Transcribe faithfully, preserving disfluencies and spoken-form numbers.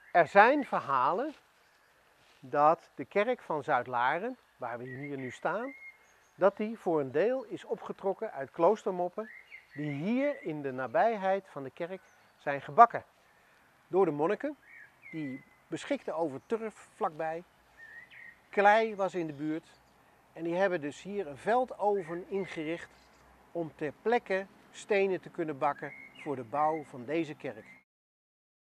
Er zijn verhalen dat de kerk van Zuidlaren, waar we hier nu staan, dat die voor een deel is opgetrokken uit kloostermoppen die hier in de nabijheid van de kerk zijn gebakken. Door de monniken, die beschikten over turf vlakbij. Klei was in de buurt en die hebben dus hier een veldoven ingericht om ter plekke stenen te kunnen bakken voor de bouw van deze kerk.